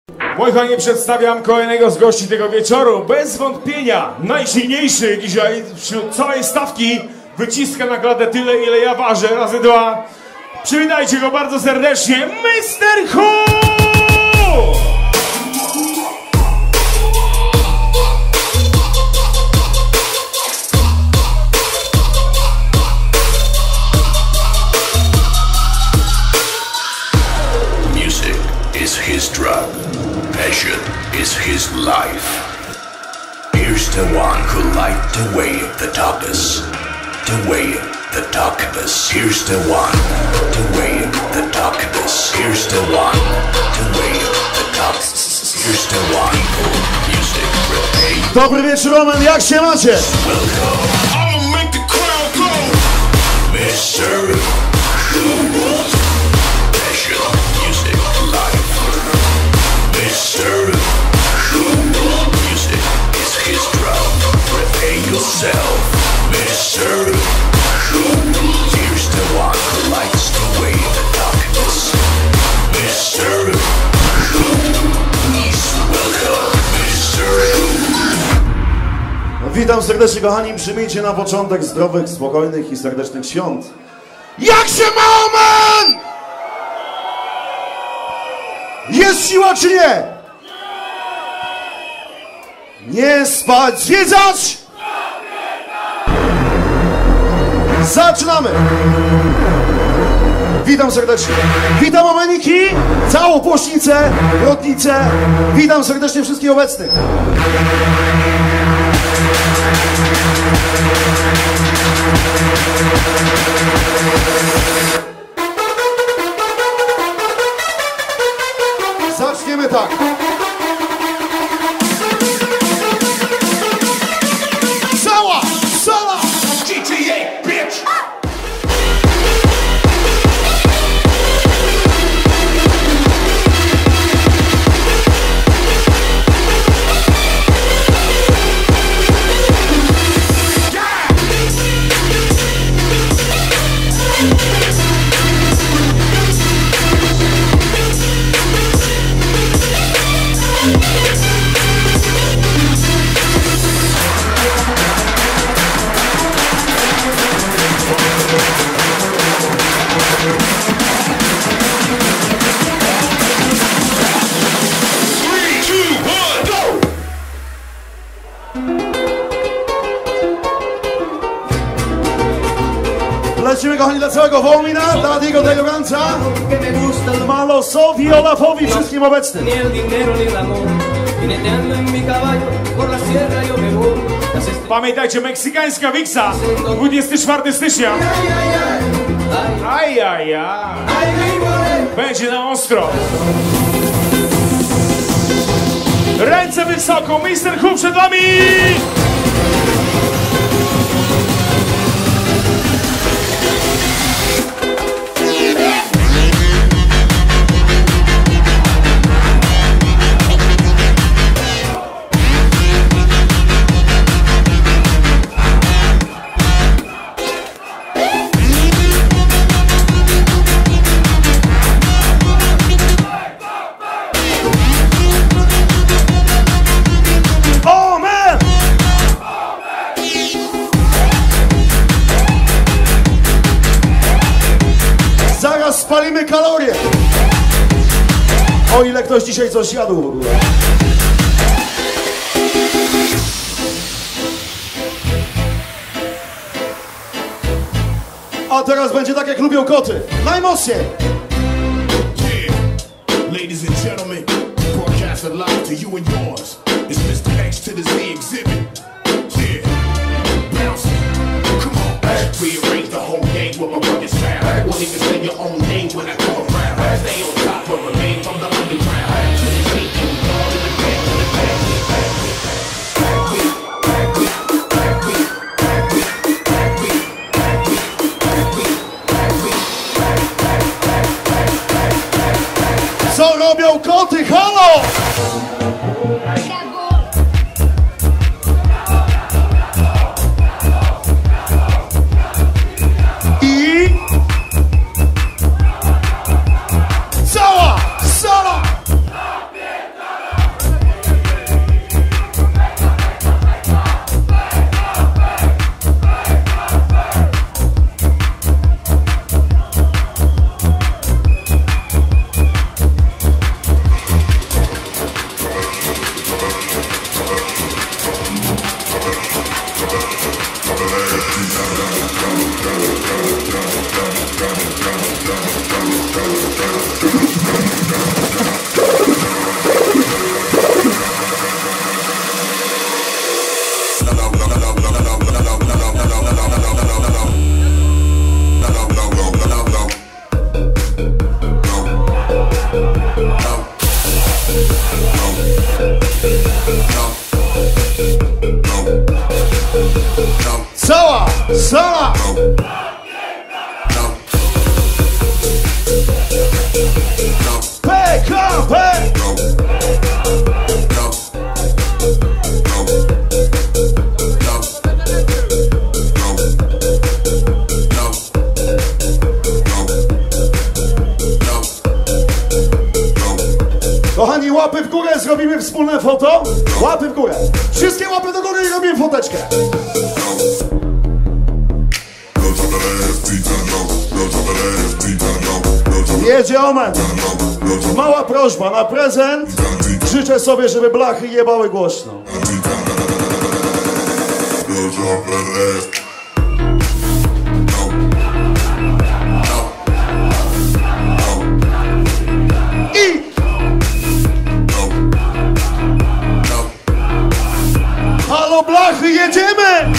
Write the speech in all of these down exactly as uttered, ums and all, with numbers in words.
Moi kochani, przedstawiam kolejnego z gości tego wieczoru. Bez wątpienia najsilniejszy dzisiaj wśród całej stawki. Wyciska na klatę tyle, ile ja ważę, razy dwa. Przywitajcie go bardzo serdecznie, mister Who! Music is his drug. Passion is his life. Here's the one who light away the darkness. Away the darkness. Here's the one. Away the darkness. Here's the one. Away the darkness. Here's the one. Music repay. Dobry wieczór, Roman, jak się macie? Welcome. I'll make the crowd go. mister Who. Passion, music, life. mister Who. Music is his drug. Repay yourself. mister Who. Here's the one who lights away the darkness. mister Who. Please welcome mister Who. Witam serdecznie, kochani. Przyjmijcie na początek zdrowych, spokojnych i serdecznych świąt. Jak się ma, Oman? Jest siła czy nie? Nie spać, zwiedzać! Zaczynamy! Witam serdecznie. Witam Omeniki, całą Płośnicę, Rotnicę. Witam serdecznie wszystkich obecnych. Zaczniemy tak. Cała sala! G T A, bitch! Lecimy, kochani, dla całego Wołomina, dla Diego de Loganza, Malosowi, Olafowi, wszystkim obecnym. Pamiętajcie, meksykańska wiksa, dwudziestego czwartego stycznia. Ajajaj. Będzie na ostro. Ręce wysoko, mister Who przed wami! Spalimy kalorie. O ile ktoś dzisiaj coś jadł w ogóle. A teraz będzie tak, jak lubią koty. Najmocniej. Ladies and gentlemen, broadcast live to you and yours. It's mister X to the Z exhibit. Yeah, bounce. Come on, rearrange the whole game with my rugged sound. Won't even say your own name when I come around. Stay on top of remain from the underground. Co robią koty? Halo! I cała sala! Cała sala! P K P! Kochani, łapy w górę, zrobimy wspólne foto. Łapy w górę. Wszystkie łapy do góry i robimy foteczkę. Jedzie Omen. Mała prośba, na prezent życzę sobie, żeby blachy jebały głośno. I halo blachy, jedziemy!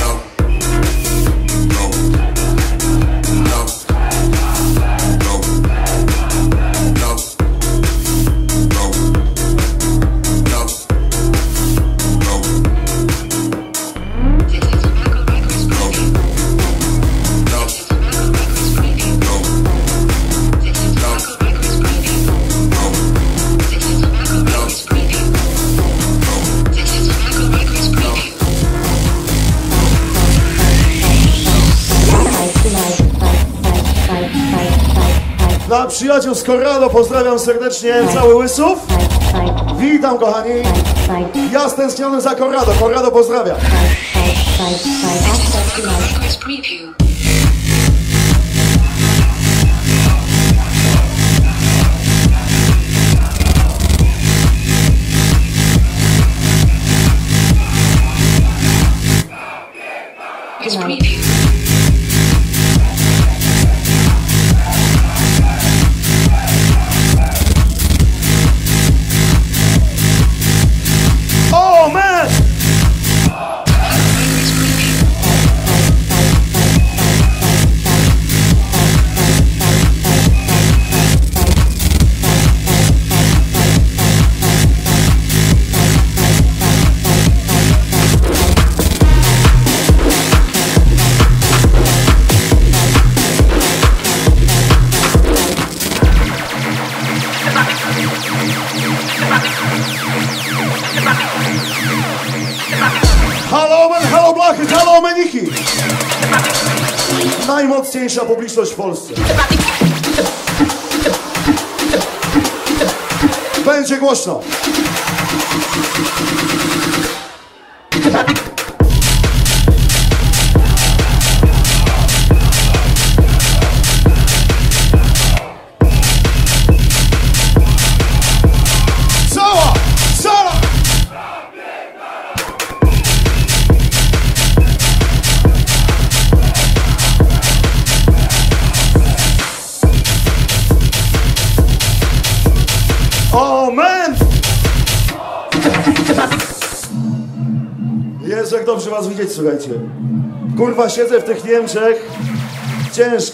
Dla przyjaciół z Corrado pozdrawiam serdecznie cały Łysów. Witam kochani. Ja stęskniony za Corrado. Corrado pozdrawiam. Oh man! Halo men, halo blachy, halo meniki! Najmocniejsza publiczność w Polsce. Będzie głośno. Cała sala! O, man! Jezu, jak dobrze was widzieć, słuchajcie. Kurwa, siedzę w tych Niemczech. Ciężko.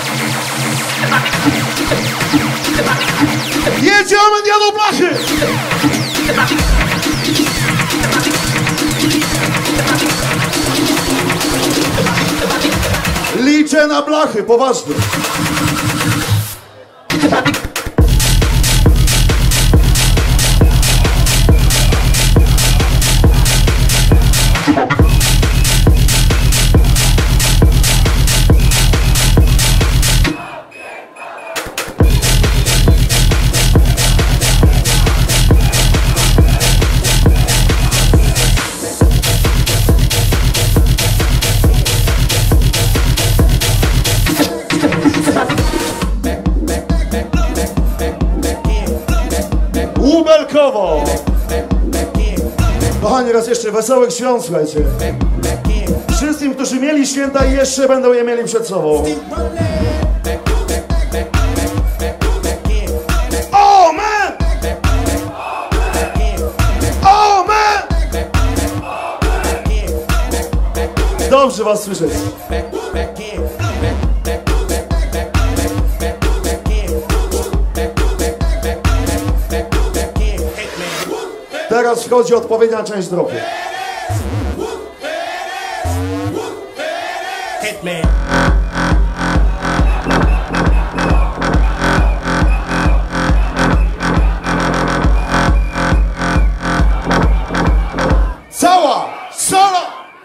Jedzie Omen, jadą blachy! Liczę na blachy, poważnie. Łubelkowo! Kochani, raz jeszcze wesołych świąt, słuchajcie. Wszystkim, którzy mieli święta i jeszcze będą je mieli przed sobą. O, man! O, man! Dobrze was słyszeć. Teraz wchodzi odpowiednia część dropu. Cała solo!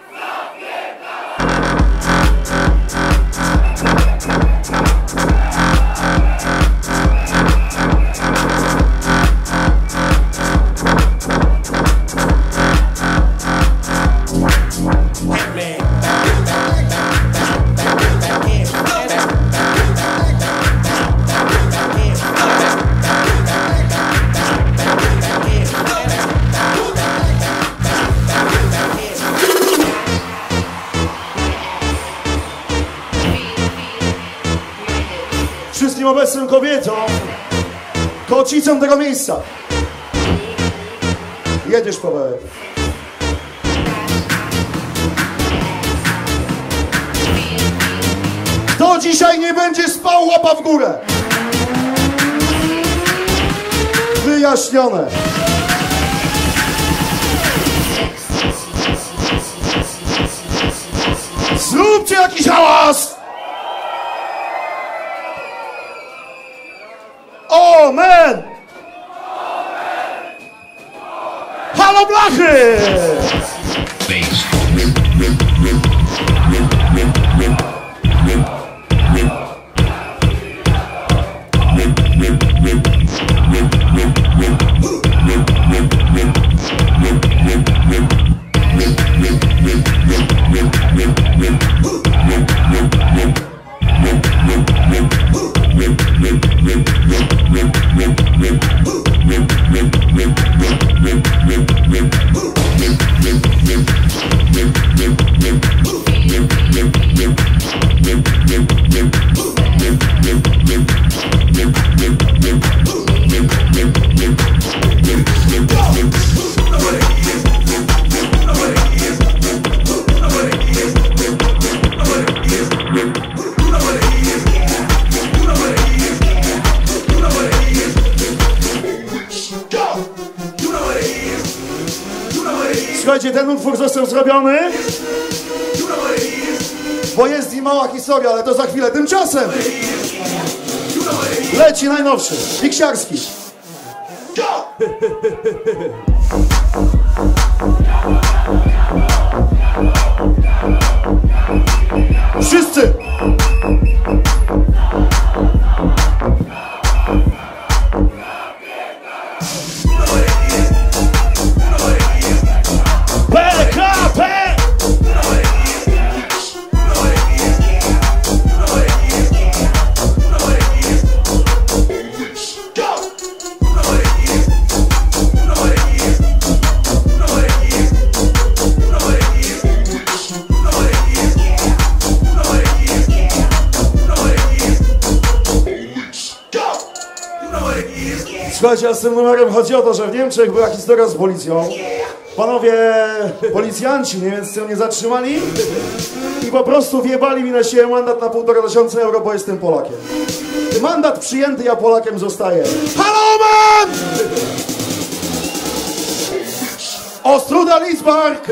Wszystkim obecnym kobietom, kocicom tego miejsca. Jedziesz, Paweł. Kto dzisiaj nie będzie spał, łapa w górę. Wyjaśnione. Zróbcie jakiś hałas! Amen! Halo blachy! Słuchajcie, ten utwór został zrobiony, bo jest z nim mała historia, ale to za chwilę. Tymczasem leci najnowszy, Piksiarski. Wszyscy! P K P! Słuchajcie, a z tym numerem chodzi o to, że w Niemczech była historia z policją. Panowie policjanci niemieccy mnie zatrzymali i po prostu wjebali mi na siłę mandat na półtora tysiąca euro, bo jestem Polakiem. Mandat przyjęty, ja Polakiem zostaję. Halo, man! Ostruda Lidzbark!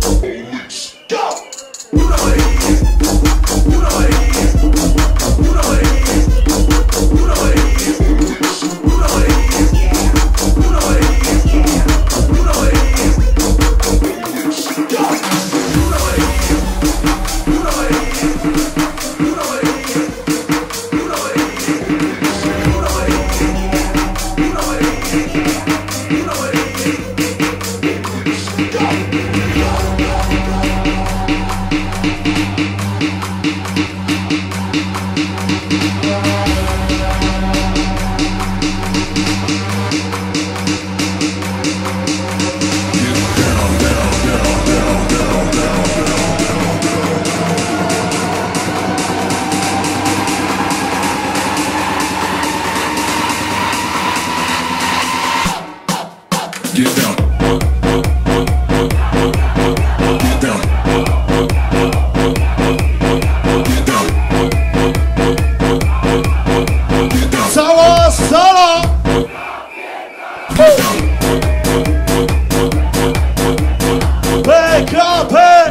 You know what it is. Cała sala! P K P!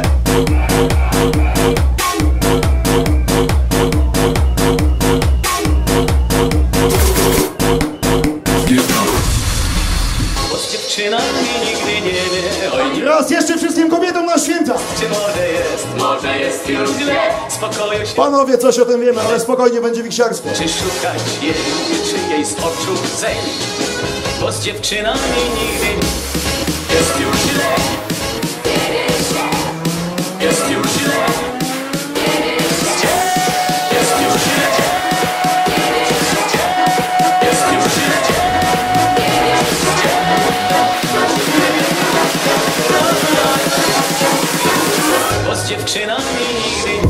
Dziewczyna mi nigdy nie wie, oj, Raz jeszcze wszystkim kobietom na święta! czy może jest, może jest już źle, spokoju się, Panowie, coś o tym wiemy, ale spokojnie, będzie wiksiarstwo. czy szukać jej, czy jej z oczu zejść, bo z dziewczynami nigdy jest już źle, jest już źle, jest już źle, jest już źle. Bo z dziewczynami nigdy.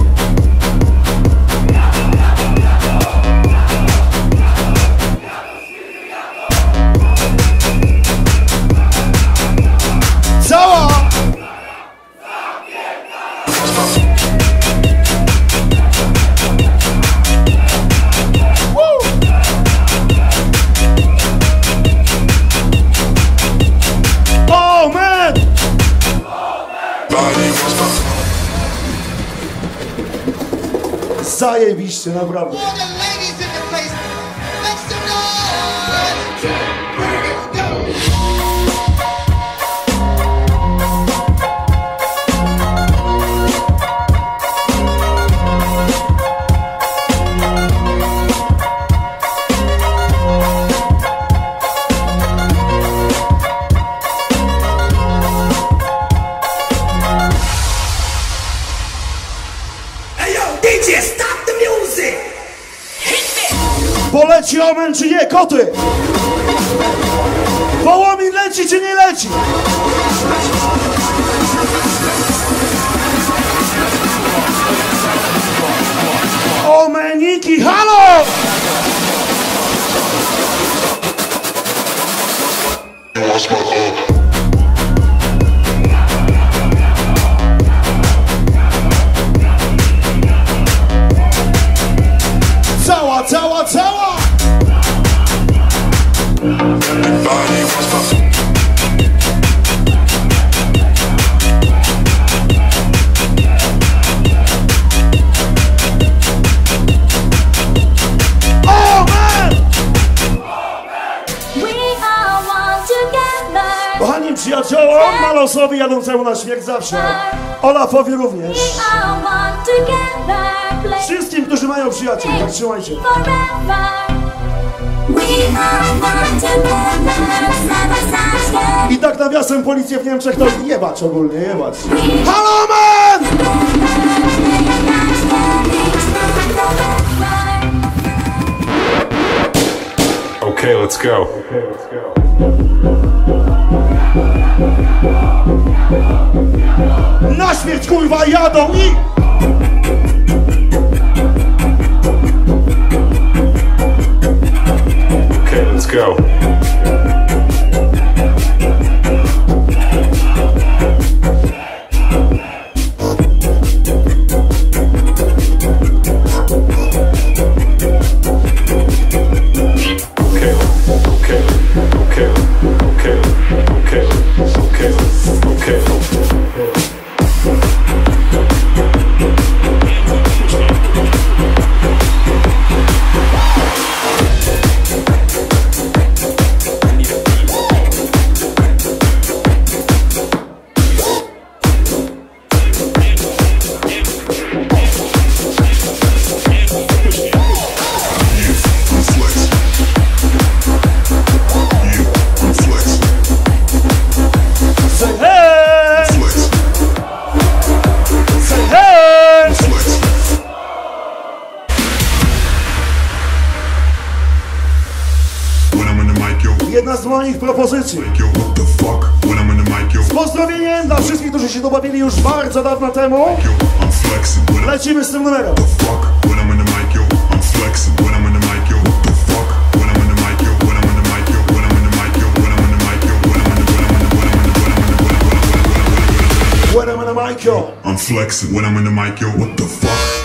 Cała! Woo! Oh man! Zajebiście, naprawdę. All the ladies in the place, make some noise. Let's go. Poleci omen czy nie, koty? Wołomin leci czy nie leci? Omeniki, halo! Cała, cała, cała! Kochani przyjaciołom, Malosowi jadącemu na śmierć zawsze. Olafowi również. Wszystkim, którzy mają przyjaciół, tak trzymajcie. I tak nawiasem policję w Niemczech to jebać ogólnie, jebać. Halo man! Okay, let's go. Okay, let's go. Na śmierć kurwa jadą i... Okay, let's go. Jedna z moich propozycji. Z pozdrowieniem dla wszystkich, którzy się dobawili już bardzo dawno temu. Lecimy z tym numerem. When I'm in the mic, mic, yo. I'm flexing when I'm in the mic, yo. What the fuck?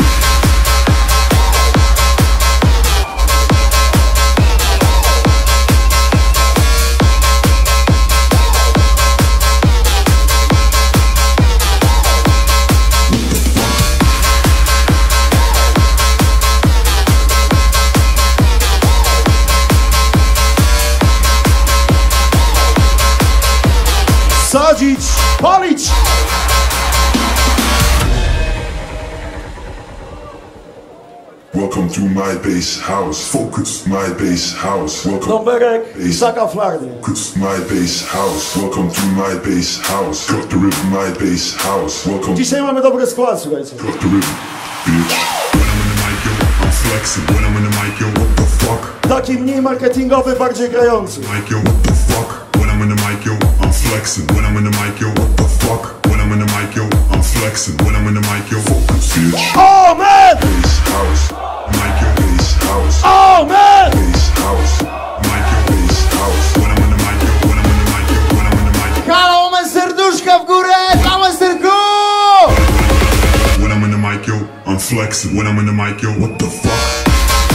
Sadzić, palić! Welcome to my bass house. Focus, my bass house. Welcome. Tomberek, Zaka Flarny. Focus, my bass house. Welcome to my bass house. Cut the rhythm, my bass house. Welcome. Dzisiaj mamy dobry skład, słuchajcie. Cut the rhythm, bitch. When I'm in the mic, yo, I'm flexing. When I'm in the mic, yo, what the fuck? Taki mniej marketingowy, bardziej grający. Mic, yo, what the fuck? When I'm in the mic, yo, I'm flexing. When I'm in the mic, yo, what the fuck? When I'm in the mic, yo, I'm flexing. When I'm in the mic, yo, focus, bitch. Oh man! Bass house. Mic, yo, bass house. Oh man! Bass house. Mic, yo, bass house. When I'm in the mic, yo, when I'm in the mic, yo, when I'm in the mic. Halo, mamy serduszka w górę! Halo, serku! When I'm in the mic, yo, I'm flexing. When I'm in the mic, yo, what the fuck?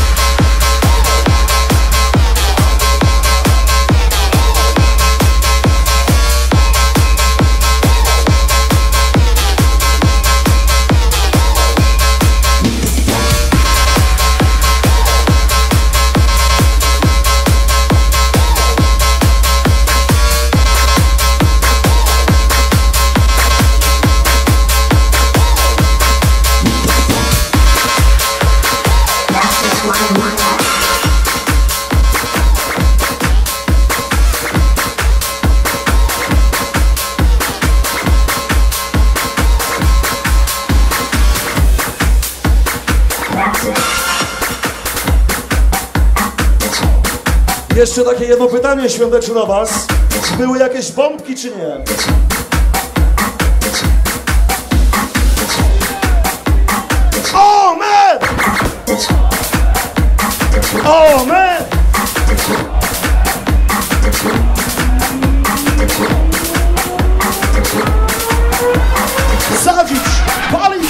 Jeszcze takie jedno pytanie świąteczne do was. Były jakieś bombki czy nie? Oh man! Oh man! Sadzić! Palić!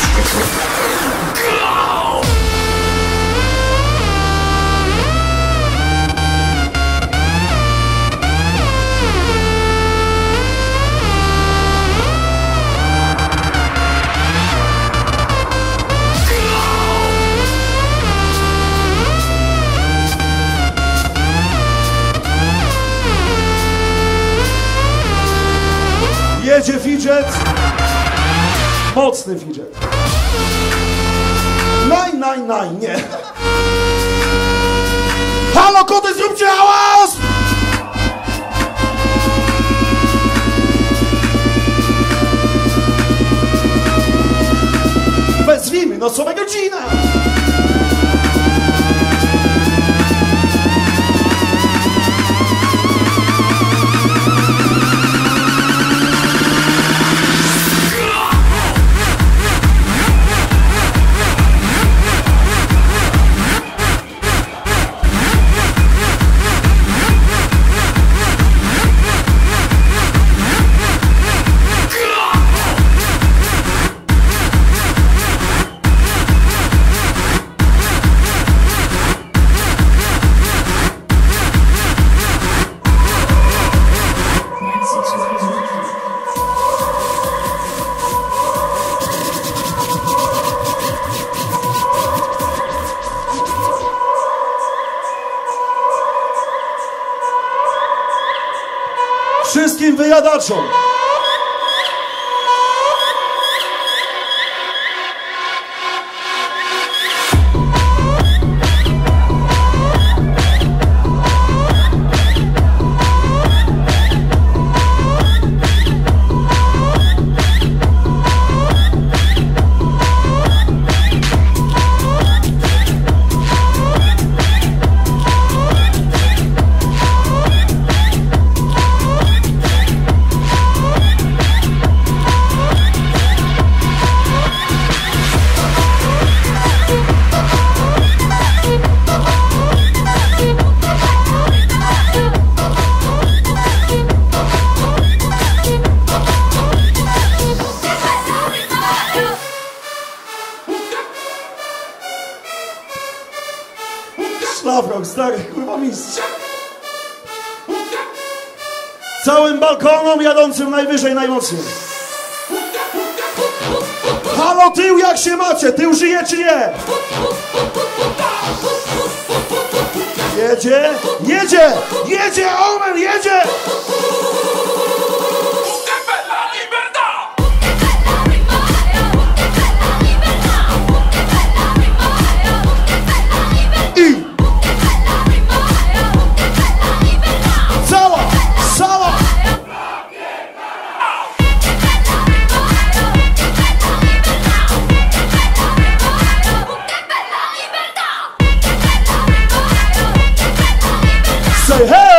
Jedzie fidget, mocny fidget. Naj, naj, naj, nie. Halo, koty, zróbcie hałas! Wezwijmy nocowego dzina. Wszystkim wyjadaczom. Szlafrok, stary, kurwa mistrz. Całym balkonom jadącym najwyżej, najmocniej. Halo tył, jak się macie? Tył żyje czy nie? Jedzie, jedzie, jedzie, Omen, jedzie! I cała, cała! Say hey!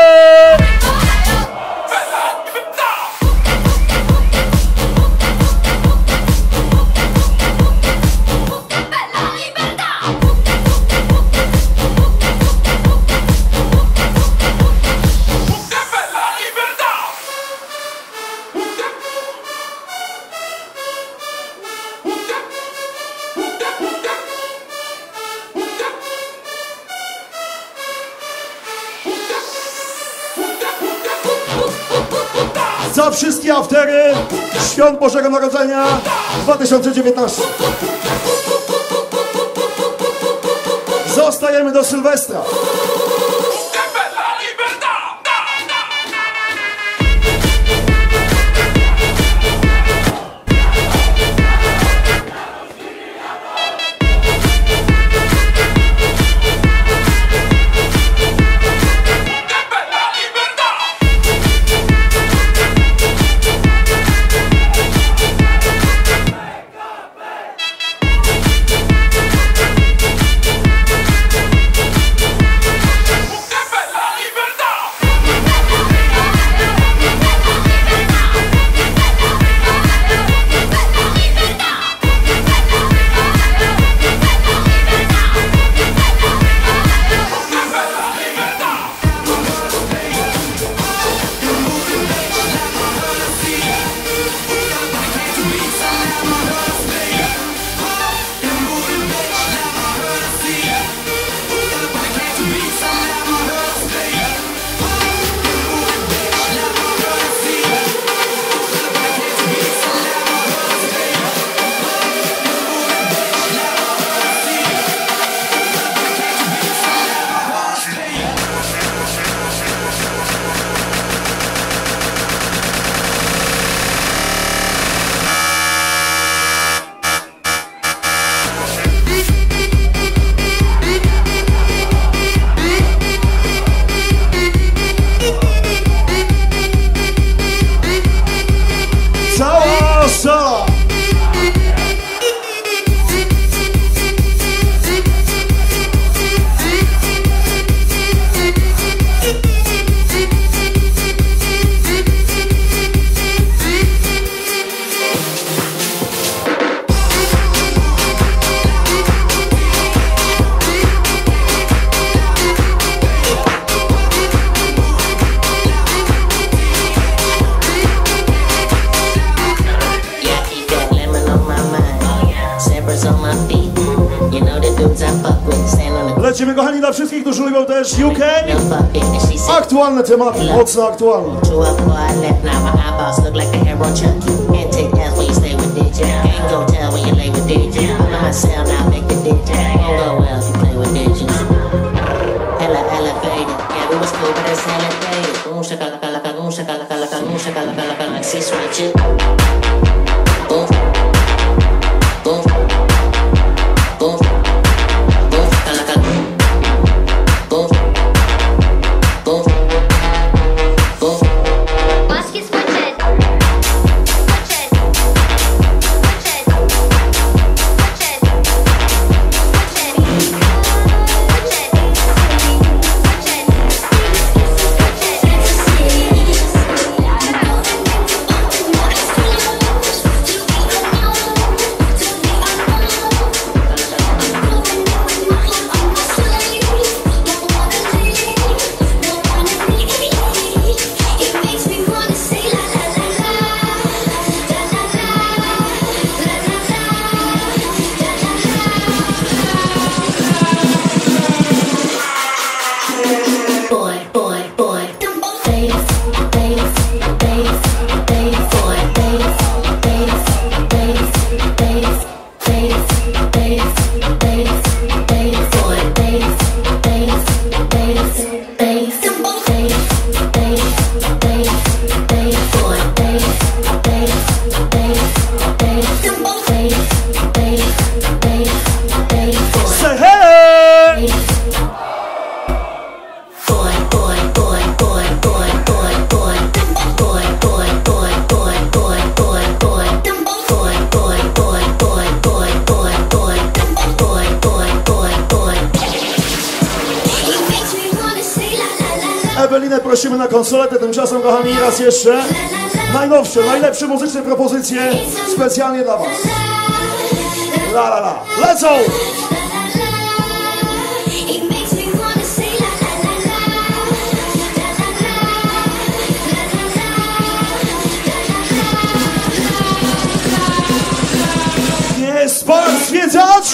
Za wszystkie aftery Świąt Bożego Narodzenia dwa tysiące dziewiętnaście. Zostajemy do Sylwestra. Lecimy, kochani, dla wszystkich, którzy lubią też U K. Aktualne tematy, mocno aktualne. Switch it. Karabinę prosimy na konsoletę, tymczasem kochani raz jeszcze najnowsze, najlepsze muzyczne propozycje specjalnie dla was. La la la, lecą! Nie spać, zwiedzać!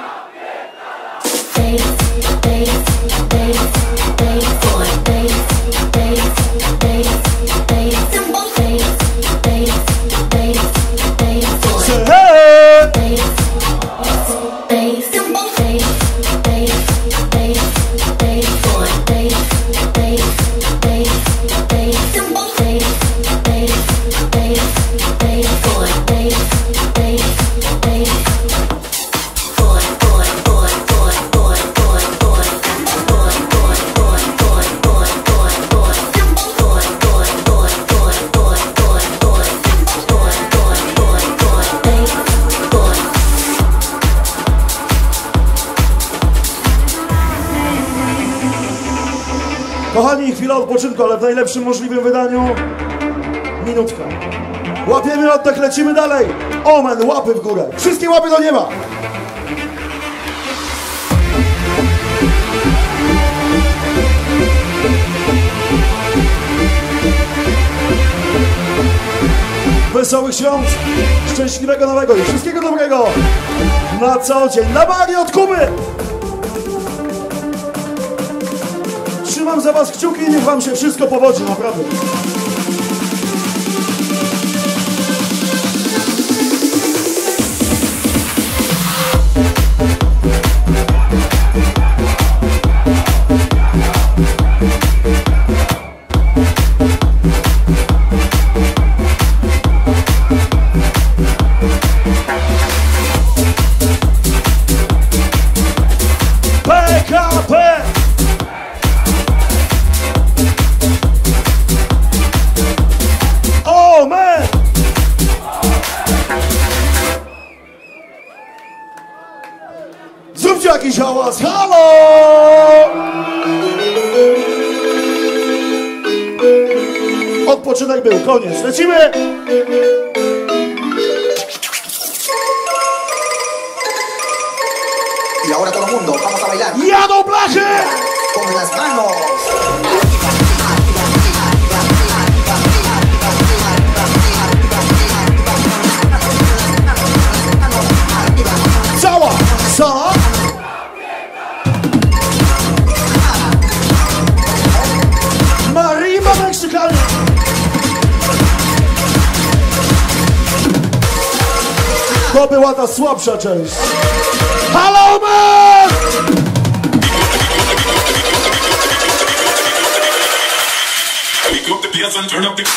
Kochani, chwila odpoczynku, ale w najlepszym możliwym wydaniu minutka. Łapiemy oddech, lecimy dalej. Omen, łapy w górę. Wszystkie łapy do nieba. Wesołych świąt, szczęśliwego nowego i wszystkiego dobrego na co dzień. Na bali od Kuby! Trzymam za was kciuki i niech wam się wszystko powodzi, naprawdę. P K P! O, man! Zróbcie jakiś hałas, halo! Odpoczynek był, koniec, lecimy! Y ahora todo el mundo, vamos a bailar Jadą blachy! con las manos. Cała sala! Marimba Meksykalna! To była ta słabsza część. Halo, man! Pick up the pace and turn up the.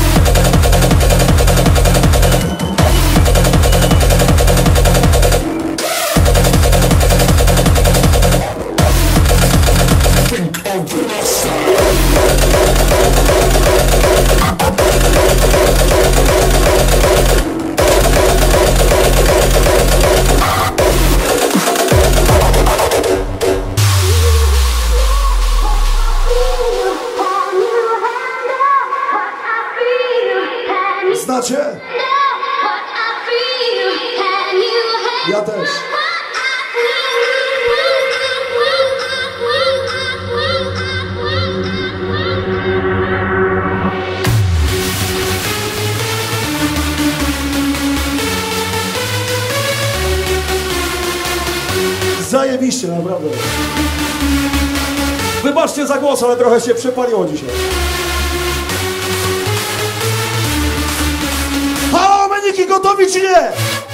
Znacie? Ja też. Zajebiście, naprawdę. Wybaczcie za głos, ale trochę się przepaliło dzisiaj. Halo, meniki, gotowi czy nie?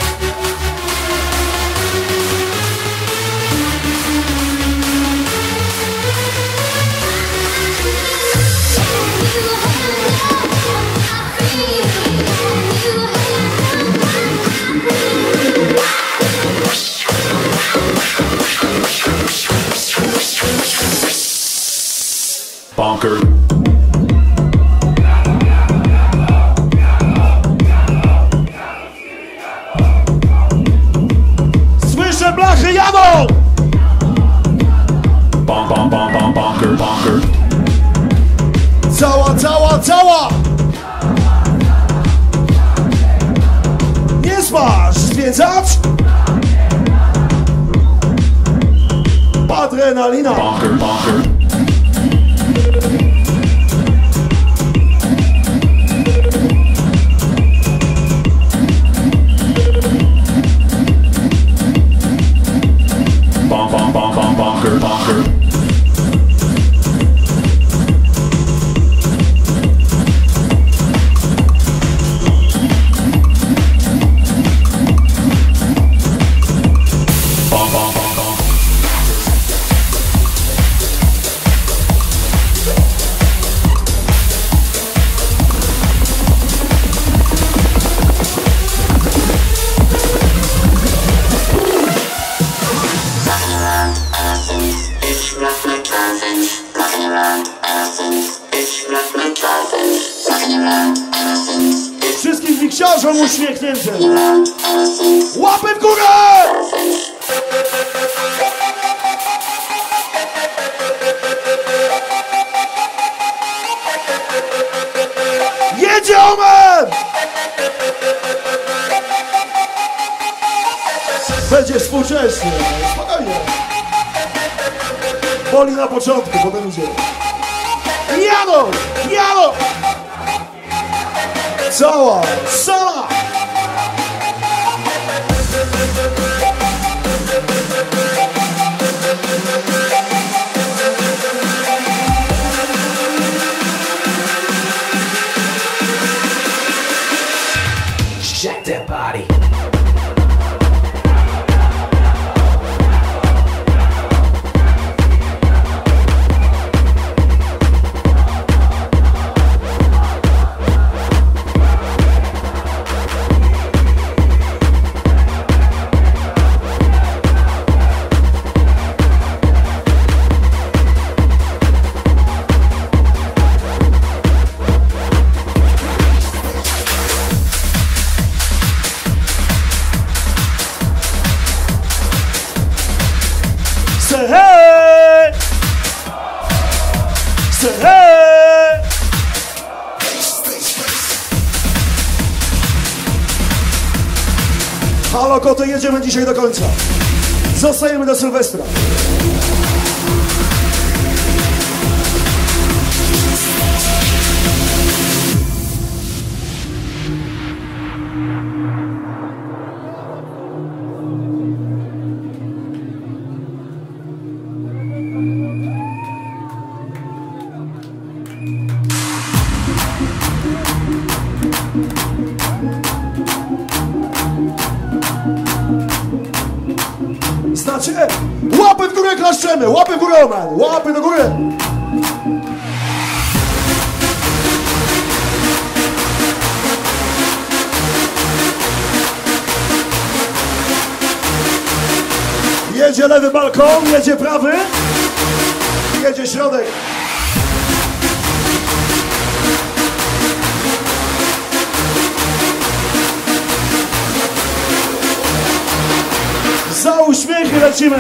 Bonker. Słyszę, blachy jadą! Bon, bon, bon, bon, bonker, bonker. Cała, cała, cała! Nie smaż, zwiedzacz! Adrenalina! Bonker, bonker. Bon, bon, bon, bon, bonker, bonker. Bon, bon, bon, bon. Wszystkim wiksiarzom uśmiechniętym! Łapy w górę! Jedziemy! Będzie współcześnie, spokojnie. Boli na początku, potem idzie. Jadą! Jadą! Cała sala! Shake that body. Say hey! Say hey! Halo koty, jedziemy dzisiaj do końca. Zostajemy do Sylwestra. Znaczy, łapy w górę klaszczemy, łapy w górę, man, łapy do góry. Jedzie lewy balkon, jedzie prawy, jedzie środek. Za uśmiechy lecimy!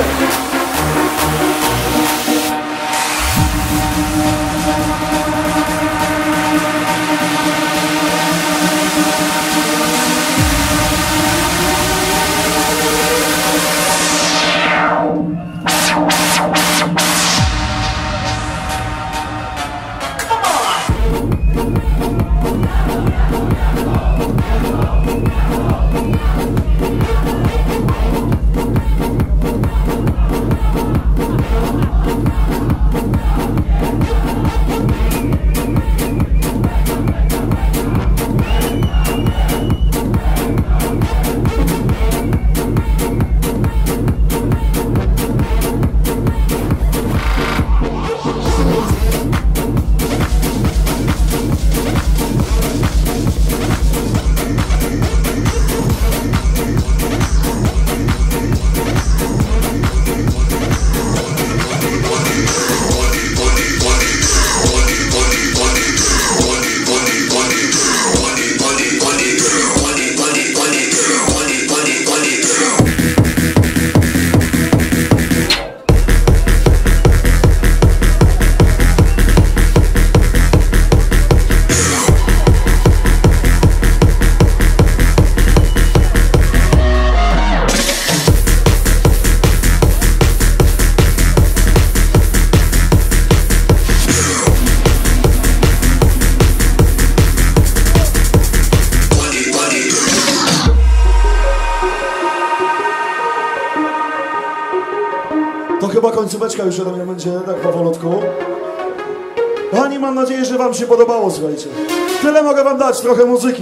chyba końcóweczka już ode mnie będzie, tak powolutku. Kochani, mam nadzieję, że wam się podobało, słuchajcie. Tyle mogę wam dać, trochę muzyki.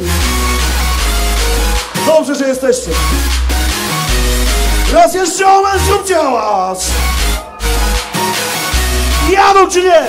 Dobrze, że jesteście. Raz jeszcze omen, zróbcie hałas! Jadą czy nie?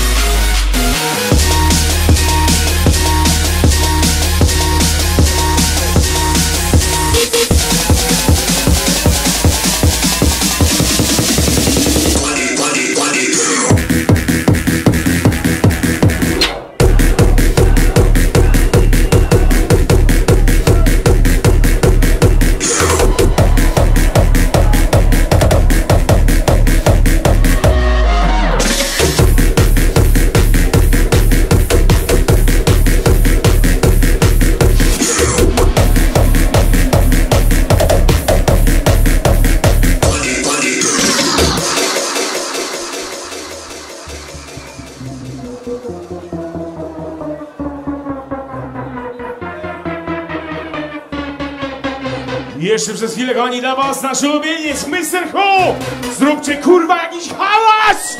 Jeszcze przez chwilę, kochani, dla was nasz ulubieniec, mister Who! Zróbcie, kurwa, jakiś hałas!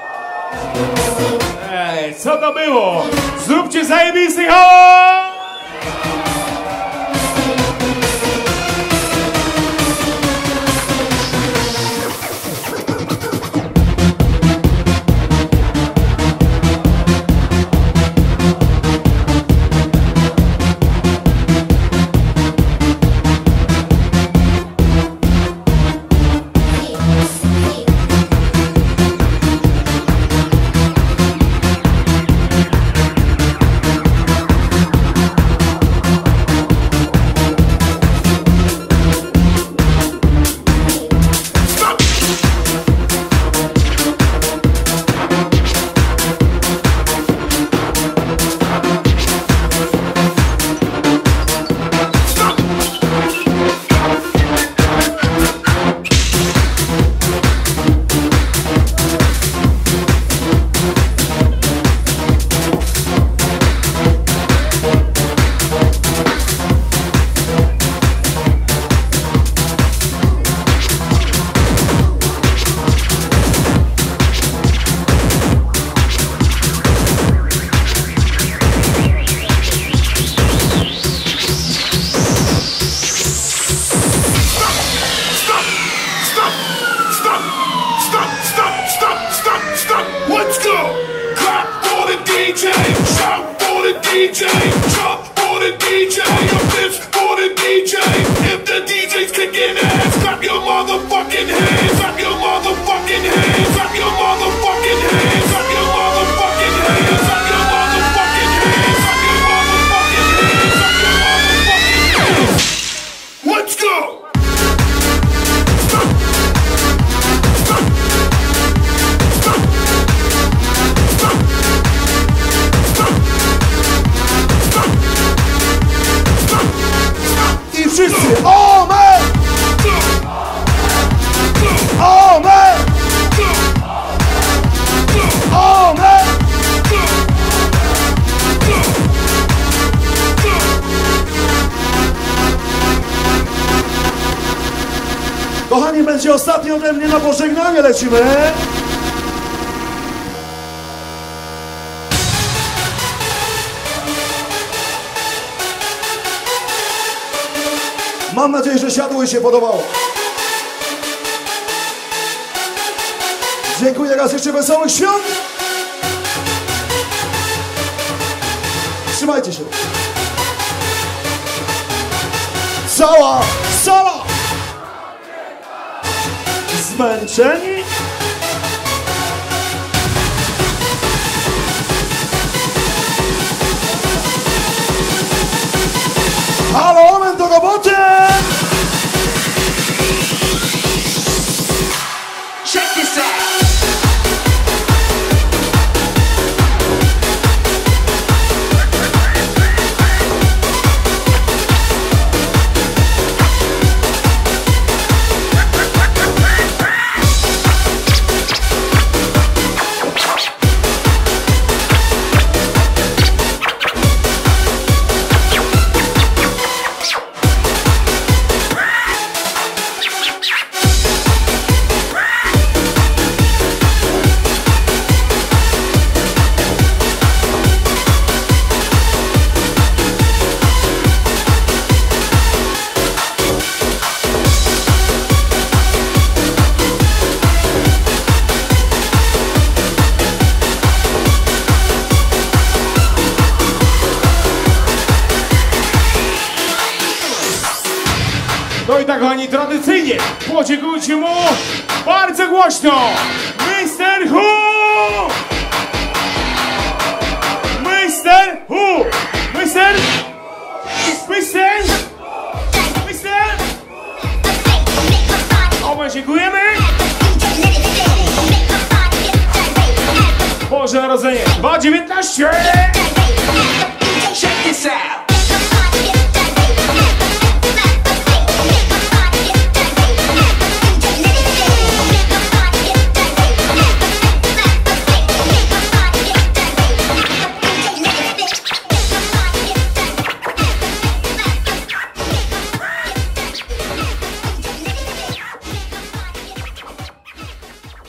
Ej, co to było? Zróbcie zajebisty hałas! Kochani, będzie ostatnio ode mnie na pożegnanie, lecimy. Mam nadzieję, że siadło i się podobało. Dziękuję raz jeszcze, wesołych świąt. Trzymajcie się. Cała sala zmęczeni. Halo, moment do roboty! Check this out. tradycyjnie podziękujcie mu bardzo głośno. mister Hu! mister Hu! mister mister mister O, dziękujemy. Boże Narodzenie dwa dziewiętnaście.